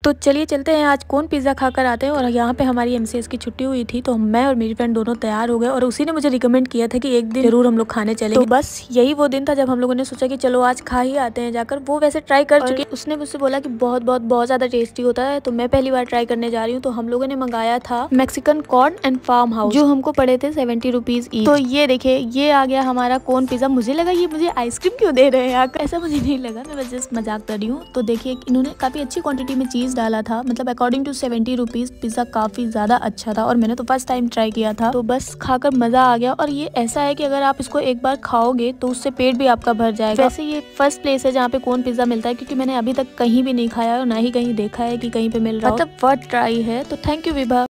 तो चलिए चलते हैं, आज कौन पिज़्ज़ा खाकर आते हैं। और यहाँ पे हमारी एमसीएस की छुट्टी हुई थी, तो मैं और मेरी फ्रेंड दोनों तैयार हो गए और उसी ने मुझे रिकमेंड किया था कि एक दिन जरूर हम लोग खाने चलेंगे। तो बस यही वो दिन था जब हम लोगों ने सोचा कि चलो आज खा ही आते हैं जाकर। वो वैसे ट्राई कर चुकी, उसने मुझसे बोला कि बहुत ज़्यादा टेस्टी होता है, तो मैं पहली बार ट्राई करने जा रही हूँ। तो हम लोगों ने मंगाया था Mexican corn and farm house, जो हमको पड़े थे 70 रुपीज ईच। तो ये देखिए, ये आ गया हमारा कॉर्न पिज़्ज़ा। मुझे लगा ये मुझे आइसक्रीम क्यों दे रहे हैं यार, ऐसा मुझे नहीं लगा, मैं बस जस्ट मजाक कर रही हूँ। तो देखिए इन्होंने काफी अच्छी क्वांटिटी में चीज डाला था, मतलब अकॉर्डिंग टू 70 रुपीज पिज्जा काफी ज्यादा अच्छा था और मैंने तो फर्स्ट टाइम ट्राई किया था, तो बस खाकर मजा आ गया। और ये ऐसा है कि अगर आप इसको एक बार खाओगे तो उससे पेट भी आपका भर जाएगा। वैसे ये फर्स्ट प्लेस है जहाँ पे कौन पिज्जा मिलता है, क्योंकि मैंने अभी तक कहीं भी नहीं खाया और ना ही कहीं देखा है कि कहीं पे मिल रहा है, मतलब वर्थ ट्राई है। तो थैंक यू विभा।